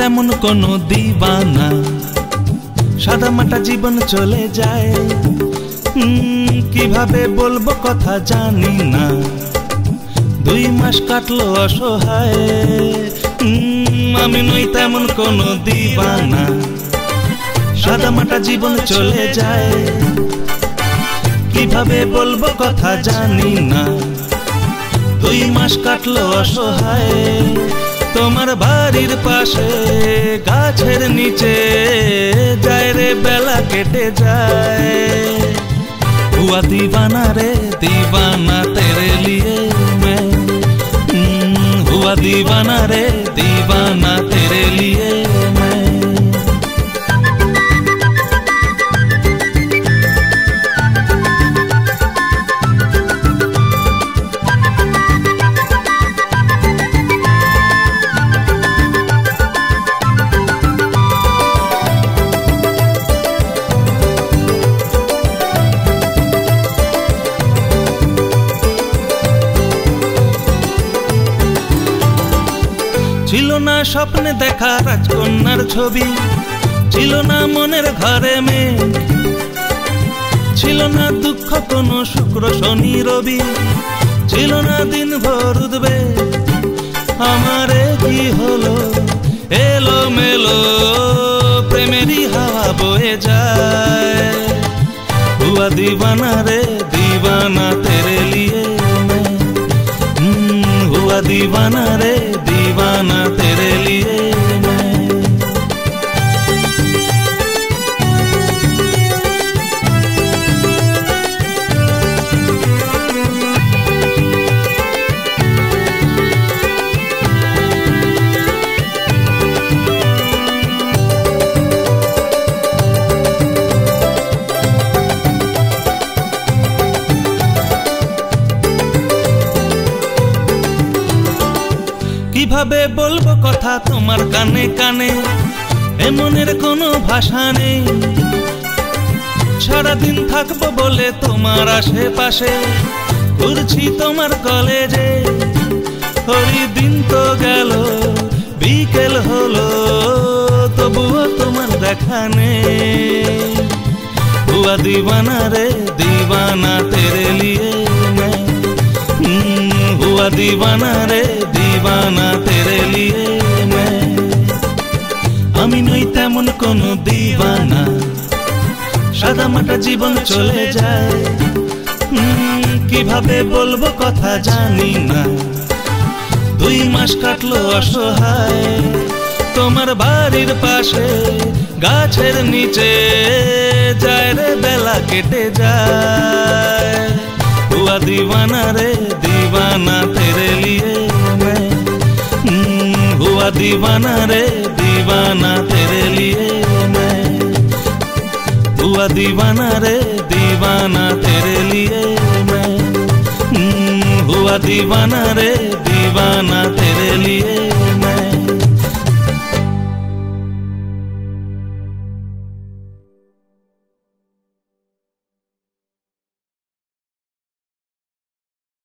তেমন কোনো দিবানা, সাদামাটা জীবন চলে যায়। কিভাবে বলবো কথা জানি না, 2 মাস কাটলো অসহায়। আমি নই তেমন কোনো দিবানা, সাদামাটা জীবন চলে যায়। কিভাবে বলবো কথা জানি না, 2 মাস কাটলো অসহায়। তোমার বাড়ির পাশে গাছের নিচে যায় রে বেলা কেটে যায়। हुआ दीवाना रे दीवाना तेरे लिए मैं, हुआ दीवाना रे दीवाना तेरे लिए मैं। ছিল না স্বপ্নে দেখা রাজকন্যার ছবি, ছিল না মনের ঘরে মেঘ, ছিল না দুঃখ কোনো শুক্র শনি রবি, ছিল না দিন ভর উদ্বেগ। আমারে কি হলো এলো মেলো প্রেমেরই হাওয়া বয়ে যায়। हुआ दीवाना रे दीवाना तेरे लिए मैं, हुआ दीवाना रे दीवाना तेरे लिए मैं। কিভাবে বলবো কথা তোমার কানে কানে, এমনের কোনো ভাষা নেই। সারাদিন থাকবো বলে তোমার আশেপাশে, ঘুরছি তোমার কলেজে। ওই দিন তো গেল বিকেল হলো, তবুও তোমার দেখা নেই। हुआ दीवाना रे दीवाना तेरे लिए मैं, हुआ दीवाना रे दीवाना तेरे लिए मैं। আমি নই তেমন কোনো দিবানা, সাদামাটা জীবন চলে যায়। কিভাবে বলবো কথা জানি না, 2 মাস কাটলো অসহায়। তোমার বাড়ির পাশে গাছের নিচে যায় রে বেলা কেটে যায়। हुआ दीवाना रे दीवाना तेरे लिए मैं, हुआ दीवाना रे दीवाना तेरे लिए मैं, हुआ दीवाना रे दीवाना तेरे लिए मैं, हुआ दीवाना रे दीवाना तेरे